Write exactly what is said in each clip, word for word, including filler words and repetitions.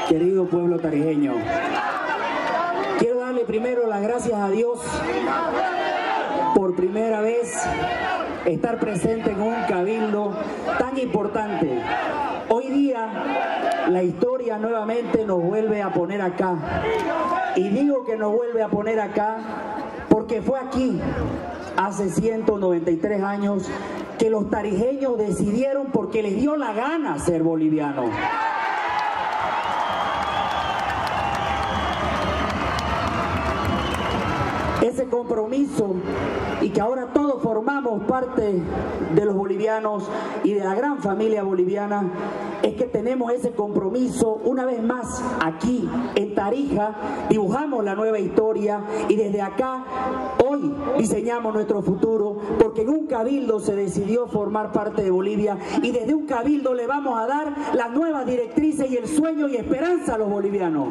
querido pueblo tarijeño. Quiero darle primero las gracias a Dios por primera vez estar presente en un cabildo tan importante. Hoy día la historia nuevamente nos vuelve a poner acá. Y digo que nos vuelve a poner acá porque fue aquí, hace ciento noventa y tres años, que los tarijeños decidieron, porque les dio la gana, ser bolivianos. Ese compromiso, y que ahora todos formamos parte de los bolivianos y de la gran familia boliviana, es que tenemos ese compromiso una vez más aquí en Tarija. Dibujamos la nueva historia y desde acá hoy diseñamos nuestro futuro, porque en un cabildo se decidió formar parte de Bolivia y desde un cabildo le vamos a dar las nuevas directrices y el sueño y esperanza a los bolivianos.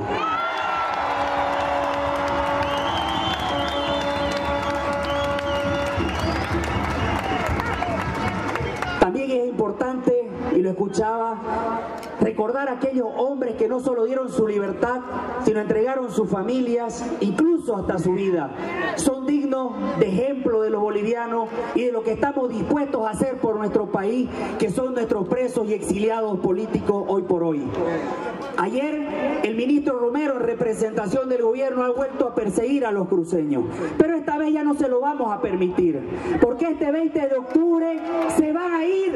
También es importante, y lo escuchaba, recordar a aquellos hombres que no solo dieron su libertad, sino entregaron sus familias, incluso hasta su vida. Son dignos de ejemplo de los bolivianos y de lo que estamos dispuestos a hacer por nuestro país, que son nuestros presos y exiliados políticos hoy por hoy. Ayer el ministro Romero, en representación del gobierno, ha vuelto a perseguir a los cruceños, pero esta vez ya no se lo vamos a permitir, porque este veinte de octubre se van a ir.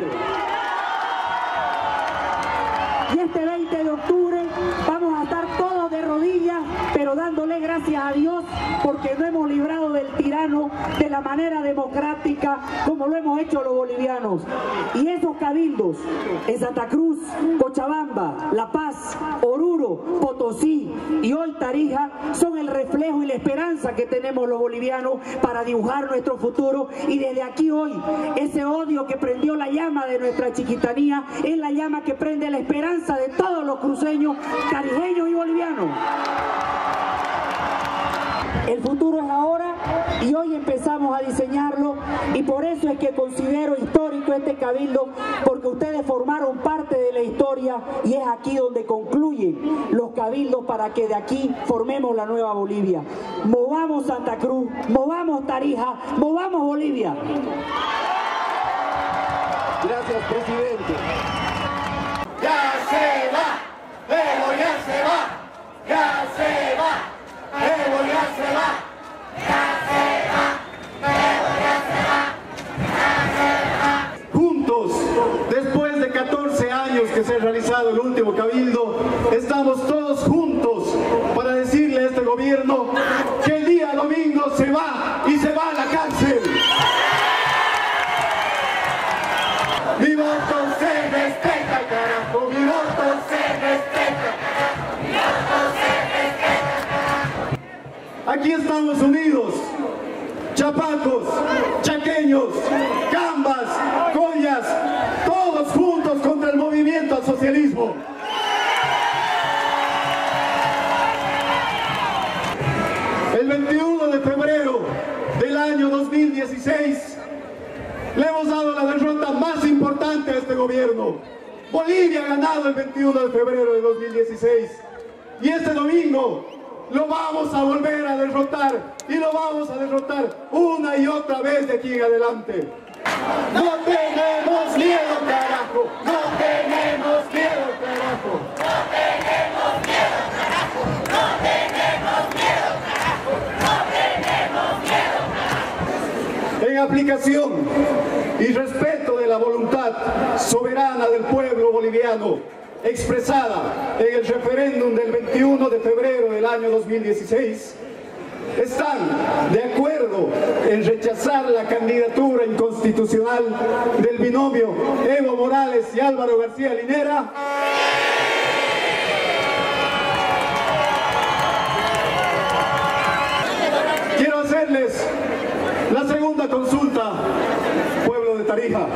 Y este veinte de octubre vamos a estar todos de rodillas, pero dándole gracias a Dios porque no hemos librado del tirano de la manera democrática como lo hemos hecho los bolivianos. Y esos cabildos en Santa Cruz, Cochabamba, La Paz, Oruro, Potosí y hoy Tarija son el reflejo y la esperanza que tenemos los bolivianos para dibujar nuestro futuro. Y desde aquí hoy, ese odio que prendió la llama de nuestra chiquitanía es la llama que prende la esperanza de todos los cruceños, tarijeños y bolivianos. El futuro es ahora y hoy empezamos a diseñarlo, y por eso es que considero histórico este cabildo, porque ustedes formaron parte de la historia y es aquí donde concluyen los cabildos para que de aquí formemos la nueva Bolivia. Movamos Santa Cruz, movamos Tarija, movamos Bolivia. Gracias, presidente. Ya se va, Evo ya se va, ya se va, Evo ya se va, ya se va, Evo ya se va, ya se va. Juntos, después de catorce años que se ha realizado el último cabildo, estamos todos juntos para decirle a este gobierno que el día domingo se va y se va a la cárcel. Mi voto se respeta, carajo, mi voto se respeta, mi voto se respeta, carajo. Aquí estamos unidos, chapacos, chaqueños, cambas, collas, todos juntos contra el movimiento al socialismo. El veintiuno de febrero del año dos mil dieciséis, le hemos dado la derrota más importante a este gobierno. Bolivia ha ganado el veintiuno de febrero de dos mil dieciséis. Y este domingo lo vamos a volver a derrotar. Y lo vamos a derrotar una y otra vez de aquí en adelante. No tenemos miedo, carajo. No tenemos miedo, carajo. No tenemos miedo, carajo. No tenemos miedo, carajo. No tenemos miedo, carajo. En aplicación y respeto de la voluntad soberana del pueblo boliviano expresada en el referéndum del veintiuno de febrero del año dos mil dieciséis, están de acuerdo en rechazar la candidatura inconstitucional del binomio Evo Morales y Álvaro García Linera. Quiero hacerles la segunda consulta, pueblo de Tarija.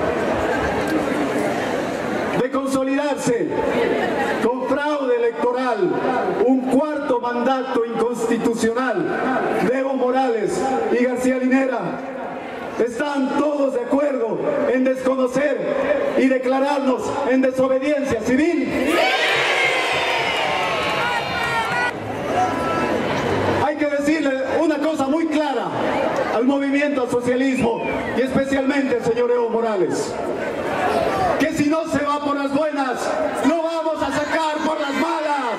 De consolidarse con fraude electoral un cuarto mandato inconstitucional de Evo Morales y García Linera, ¿están todos de acuerdo en desconocer y declararnos en desobediencia civil? movimiento al socialismo y especialmente al señor Evo Morales, que si no se va por las buenas, lo vamos a sacar por las malas.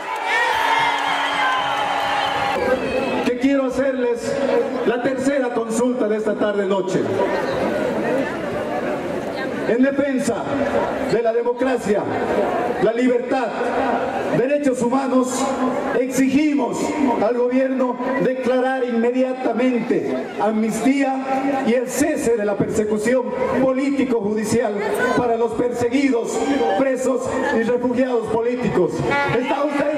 Que quiero hacerles la tercera consulta de esta tarde-noche. En defensa de la democracia, la libertad, derechos humanos, exigimos al gobierno declarar inmediatamente amnistía y el cese de la persecución político-judicial para los perseguidos, presos y refugiados políticos. ¿Está usted